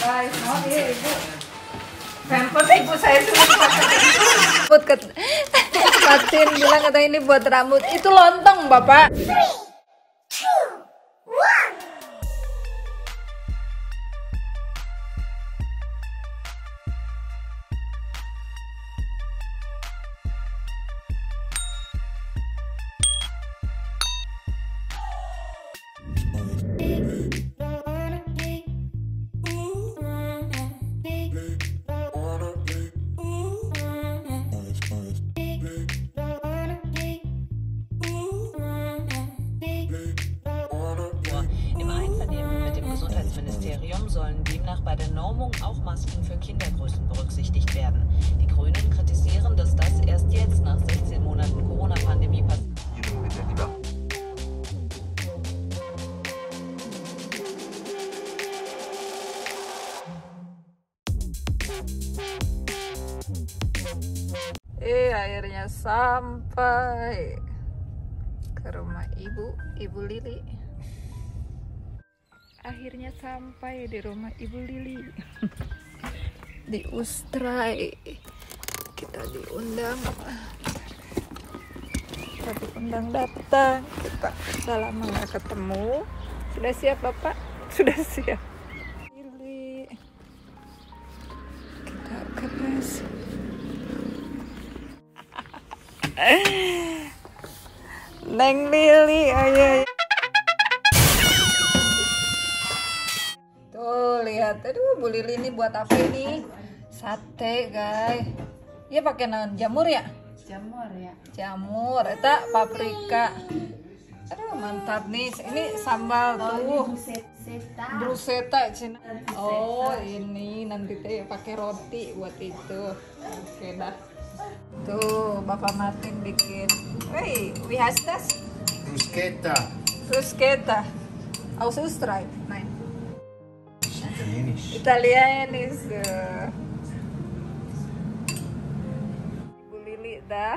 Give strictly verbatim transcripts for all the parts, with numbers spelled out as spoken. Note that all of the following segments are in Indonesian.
Guys, mau ya ibu. Pampers ibu saya sudah pakai. Buat ket, Fatin bilang kata ini buat rambut. Itu lontong bapak. three, two, one. Gesundheitsministerium sollen demnach bei der Normung auch Masken für Kindergrößen berücksichtigt werden. Die Grünen kritisieren, dass das erst jetzt nach sechzehn Monaten Corona-Pandemie passiert. Eh, akhirnya sampai ke rumah ibu, Ibu Lili. Akhirnya sampai di rumah Ibu Lili di Ustrai. Kita diundang, kita diundang datang. Kita udah lama nggak ketemu. Sudah siap Bapak? Sudah siap. Lili, kita keras. Neng Lili, ayo. Tuh lihat, aduh Bu Lili ini buat apa ini? Sate guys. Iya pakai naon jamur ya? Jamur ya. Jamur, eta paprika. Aduh mantap nih. Ini sambal tuh. Bruschetta. Bruschetta Cina. Oh ini nanti teh pakai roti buat itu. Oke dah. Tuh Bapak Martin bikin. Hey, wie heißt das? Bruschetta. Bruschetta. Aus Österreich. Nein. Italienisch. Italianis. Ibu Lili dah.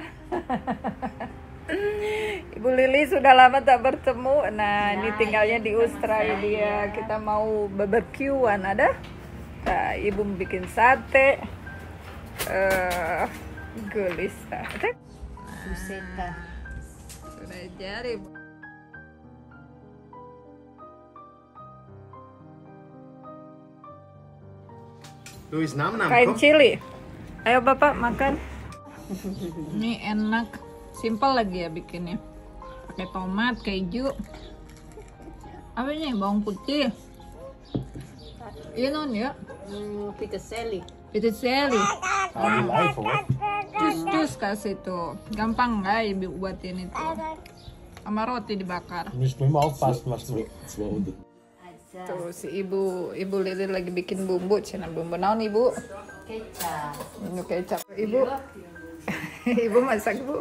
Ibu Lili sudah lama tak bertemu. Nah, ya, ini tinggalnya di Australia. Kita mau barbekyuan ada. Nah, ibu bikin sate. Uh, Gulista. Bruschetta. Sudah jadi. Luis nam nam. Kain cili. Ayo Bapak makan. Ini enak, simpel lagi ya bikinnya. Pakai tomat, keju. Apa ini? Bawang putih. Iya non ya. Hmm, peterselie. Peterselie. Ambil iPhone. Jus jus kasih tuh. Gampang nggak ibu buatin itu. Sama roti dibakar. Müssen wir mal aufpassen, was wir. Tuh si ibu, ibu Lili lagi bikin bumbu, cina bumbu naon ibu? Kecap. Bumbu kecap. Ibu, ibu masak bu.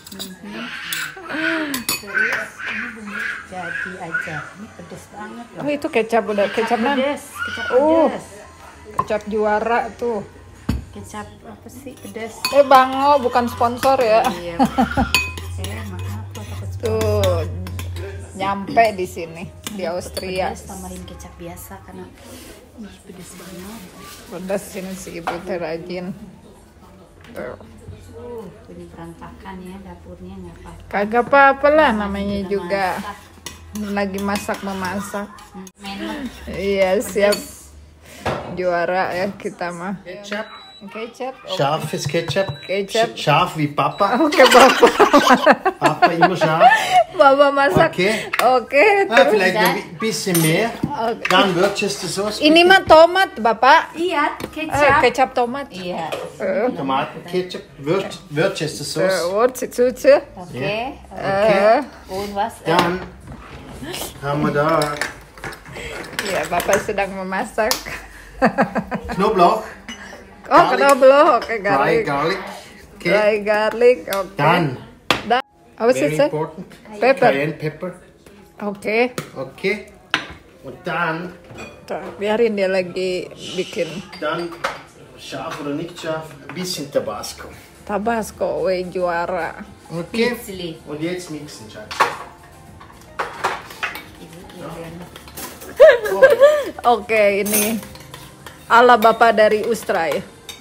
Terus ini bumbu jadi aja. Ini pedes banget loh. Oh itu kecap udah kecap nan? Pedes, kecap Oh, pedes. kecap juara tuh. Kecap apa sih pedes? Eh Bango bukan sponsor ya? Iya. Eh maaf tuh takut Tuh nyampe di sini di Austria. pedes, tambahin kecap biasa karena ini pedes banget. Pedas sini si ibu teh rajin. Tuh. Uh, ini berantakan ya dapurnya nggak apa. Kagak apa-apa lah namanya juga lagi masak memasak. Menek. Iya siap juara ya kita mah. Ketchup. Kecap. Oh. Scharfes Ketchup. Ketchup. Sch- Scharf wie Papa. Oke Bapak. Papa immer scharf. Bapak masak. Oke. Oke. Ah, terus. vielleicht ein bi- bisschen mehr. Oke. Dann Worcestershire. Ini mah tomat Bapak. Iya, Eh, kecap. kecap tomat. Iya. Eh, Tomatenketchup. Wor- Worcestershire eh, Sauce. Wurzelsoße. Oke. Eh, Okay. Und was? Dann haben wir da ya Bapak sedang memasak. Knoblauch. Oh, Garlic. knoblauch, oke Dry garlic. garlic. Okay. Dry garlic, oke. Dann, Dan apa sih? very Sir? important, Pepper. Cayenne pepper. Oke. Okay. Und dann, Tuh, biarin dia lagi bikin dann scharf oder nicht scharf, ein bisschen Tabasco. Tabasco, we juara. Okay. Pizzli. Und jetzt mixen, Schatz. Oke, ini ala bapak dari Ustrai.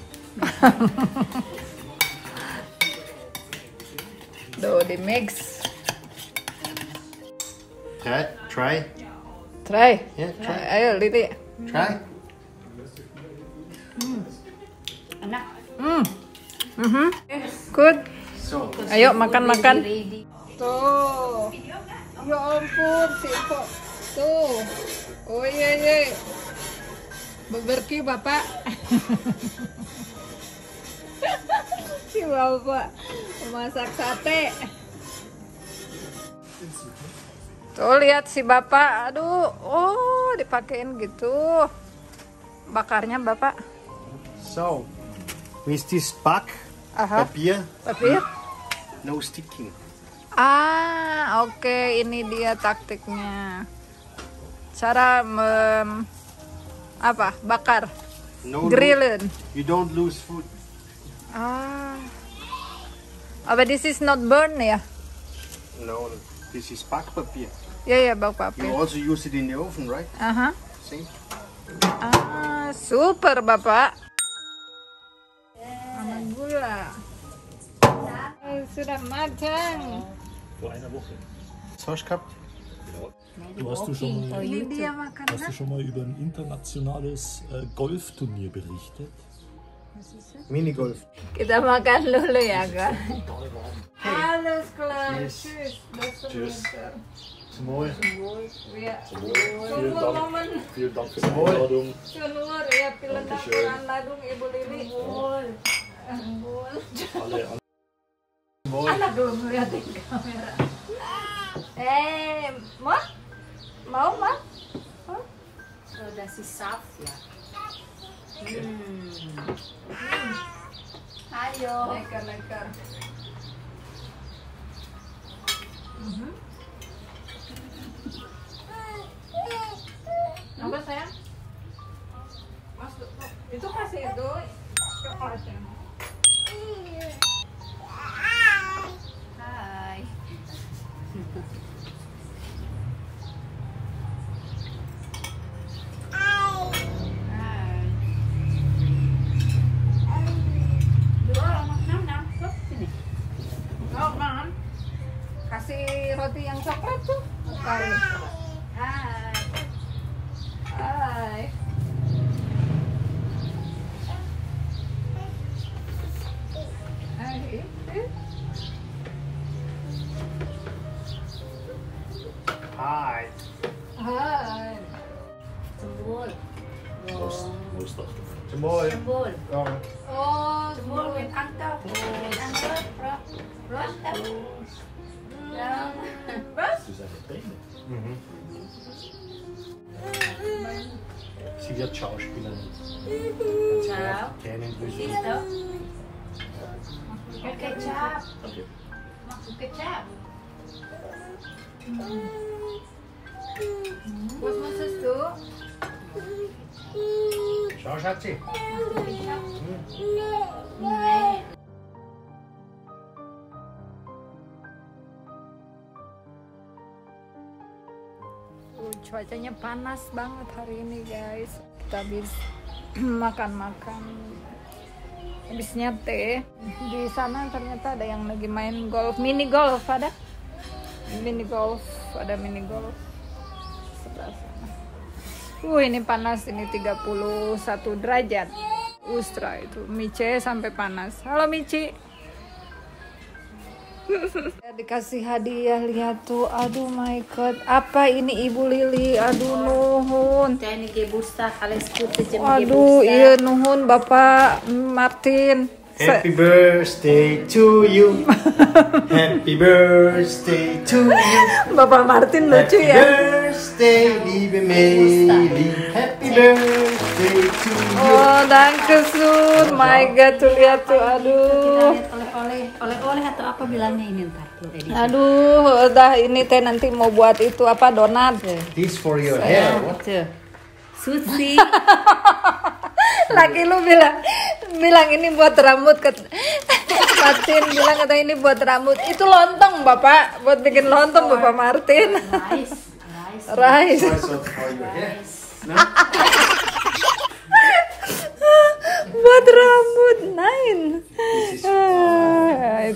Tuh di mix. Try, try. Try. Yeah, try. Ayo Lili. Try. Enak. Hmm. Mhm. Good. So, Ayo makan-makan. Ready. Tuh. Ya ampun, si Mpok. Tuh. Oh iya iya. Beberki Bapak. Si Bapak memasak sate. Tuh lihat si Bapak. Aduh, oh dipakein gitu. Bakarnya Bapak. so with this pack Aha. papier, Papir. no sticking. Ah, oke, ini dia taktiknya. Cara mem, apa? Bakar, No, grillen. you don't lose food. Ah, oh, but this is not burn ya? No, this is pack papier. Ya ya, bak papir. You also use it in the oven, right? Aha. See? Ah, super Bapak. Sama gula. Eh, sudah matang. Vor einer Woche. Hast du gehabt? Du hast, du schon mal, Ini dia makanan. hast du schon mal über ein internationales äh, Golfturnier berichtet? Minigolf. Kita makan dulu ya, Kak. Alles klar. Tschüss. Bis zum Tschüss. nächsten Zum Wohl. Ya. Vielen Tunggu Dank, momen. vielen Dank für die Einladung. Sunur ya, pilih Dankeschön. dakuran ladung Ibu Lili. Bol. Bol. Alle an Anak belum ngeliatin kamera. Eh, mau? Mau, Ma? Oh, das ist saaf ya. Hmm. Ayo. Lekker, lekker. Mhm. Apa sayang? Mas, itu kasih itu coklatnya. Hai. Dua anak enam enam sok sini. Oh, Man. Kasih roti yang coklat tuh. Kali. Hai. Hai. Hai. Hi. Hai. Sembul. Most, most of them. Zum Wohl. Sembul. Ja. Oh, Sembul with angkat. With angkat. Rock. Rock. Yang. Was? Das ist eine Träne. Mhm. Sie wird Schauspielerin. Ciao. Tränendrüsen. Siehst du? Kecap. Danke. Maksud kecap. Was musstest du? Schau, Schatzi. Nein. Uh, cuacanya panas banget hari ini guys. Kita habis makan-makan, habisnya teh. Di sana ternyata ada yang lagi main golf, mini golf ada, mini golf, ada mini golf sebelah sana. Uh ini panas, ini tiga puluh satu derajat. Ustra itu, Mice sampai panas. Halo Mici. Dikasih hadiah, lihat tuh, aduh my god, apa ini Ibu Lili, aduh nuhun, Ini geburtstag, alles Gute zum aduh Geburtstag. iya nuhun Bapak Martin. Happy birthday to you. Happy birthday to you. Bapak Martin lucu Happy ya. birthday, liebe Meli. Happy birthday to you. Oh danke sun, my god tuh lihat tuh, aduh, Kita lihat oleh-oleh, oleh-oleh atau apa bilangnya ini ntar tuh ready. aduh, udah ini teh nanti mau buat itu apa donat. This for your hair. What? Tuh. Susi. Laki lu bilang, bilang ini buat rambut ke Martin bilang kata ini buat rambut. Itu lontong Bapak, buat bikin lontong Bapak Martin. Rice. Rice. Rice. Also for your hair. No?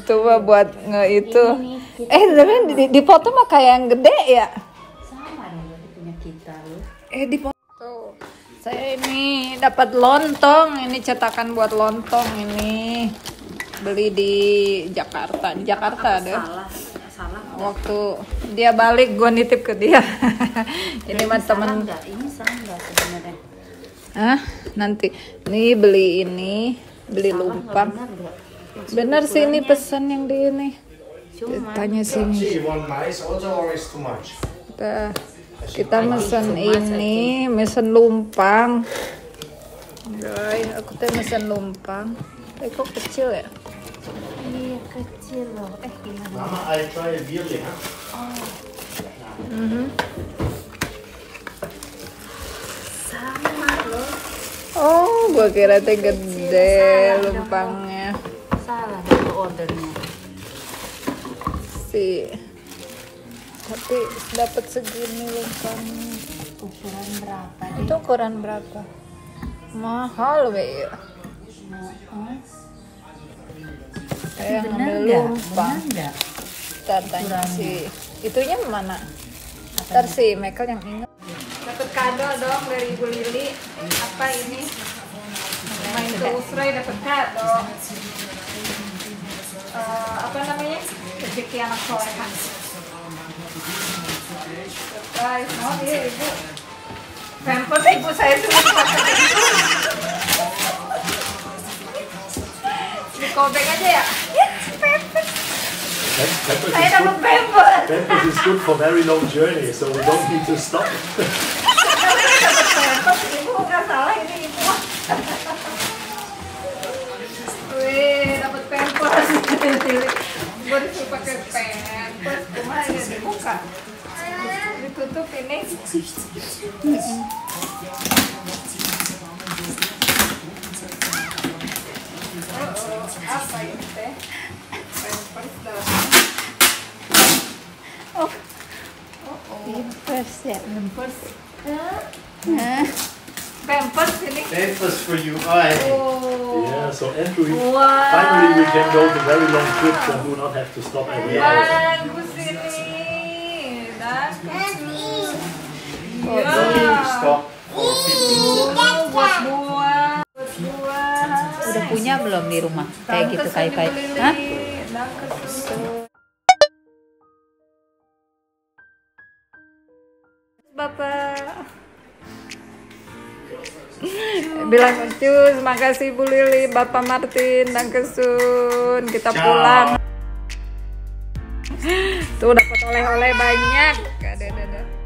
itu mah buat nge itu. Eh, tapi di, di foto mah kayak yang gede ya. Sama dong berarti punya kita loh. Eh, di foto. Saya ini dapat lontong. Ini cetakan buat lontong ini. Beli di Jakarta. Di Jakarta deh. Salah, salah. Waktu dia balik gua nitip ke dia. Ini mah temen. Enggak, ini salah enggak sebenarnya. Hah? Nanti nih beli ini, beli lumpang. Bener sih ini pesan yang di ini. Cuma Tanya sini. You want mais also or is too much? Kita kita mesen ini, mesen lumpang. Guys, aku tuh mesen lumpang. Eh kok kecil ya? iya kecil loh. Eh gimana? Mama, I try a beerling, huh? Mhm. Sama loh. Oh, gua kira teh gede lumpangnya. Salah itu ordernya. Sih. Tapi dapat segini lumpangnya. Ukuran berapa deh? Itu ukuran berapa? Mahal be ya. Kayak ngambil lumpang. Enggak. Ntar tanya si itunya mana? Ntar si Michael yang ingat. Dapat kado dong dari Ibu Lili. Apa ini? Main ke Usrai dapat kado. Eh, apa namanya? Rezeki anak soleha. Guys, mau dia ibu. Pampers ibu saya sudah pakai. Dikobek aja ya? Ya, pampers. Pampers Saya is dapat good. pampers. Pampers is good for very long journey, so we don't need to stop. Dapat pampers, ibu nggak salah ini ibu. Wih, dapat pampers. Gue disuruh pakai pampers, cuma ya dibuka. Ditutup ini. Oh, apa ini teh? Pampers dong. Oh, Pampers ya. pampers. Pampers ini. Pampers for you. I. Oh. Yeah, so Andrew, Wow. finally we can go to very long trips and do not have to stop every hour. Bagus ini. Bagus. Ya. Stop for fifteen. Oh, buat buah. Buat buah. Udah punya belum di rumah? Kayak gitu Bagus kayak ini kayak. beli. Hah? Bagus. Bapak. Bilang cus, makasih Bu Lili, Bapak Martin, dan kesun. Kita Ciao. pulang. Tuh dapat oleh-oleh banyak. Ada, ada, ada.